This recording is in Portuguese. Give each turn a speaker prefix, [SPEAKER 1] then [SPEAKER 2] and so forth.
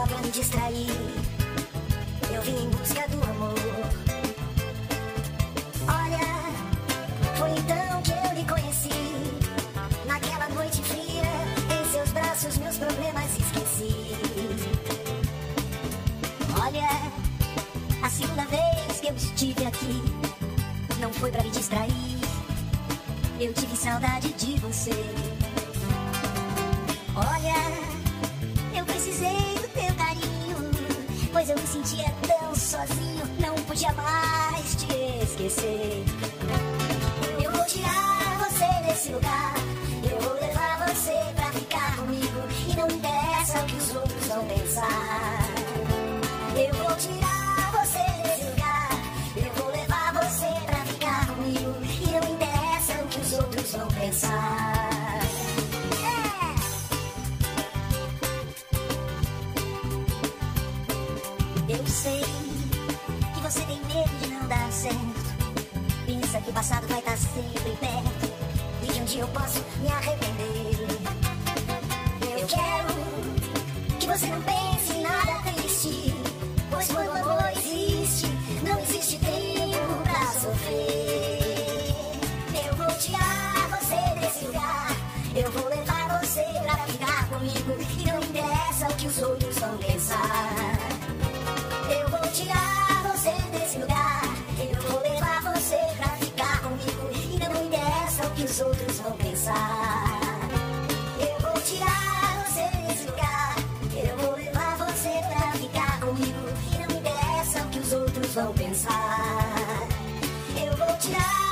[SPEAKER 1] pra me distrair. Eu vim em busca do amor. Olha, foi então que eu lhe conheci. Naquela noite fria, em seus braços meus problemas esqueci. Olha, a segunda vez que eu estive aqui não foi pra me distrair. Eu tive saudade de você. Olha, eu precisei do teu carinho, pois eu me sentia tão sozinho, não podia mais te esquecer. Eu vou tirar você desse lugar, eu vou levar você pra ficar comigo, e não interessa o que os outros vão pensar. Eu vou tirar você desse lugar, eu vou levar você pra ficar comigo, e não interessa o que os outros vão pensar. Eu sei que você tem medo de não dar certo. Pensa que o passado vai estar sempre perto e que um dia eu posso me arrepender. Eu quero que você não pense em nada triste, pois quando o amor existe, não existe tempo pra sofrer. Eu vou tirar você desse lugar, eu vou levar você pra ficar comigo, e não interessa o que os outros vão pensar. Eu vou tirar você desse lugar, eu vou levar você pra ficar comigo, e não interessa o que os outros vão pensar. Eu vou tirar você desse lugar, eu vou levar você pra ficar comigo, e não interessa o que os outros vão pensar. Eu vou tirar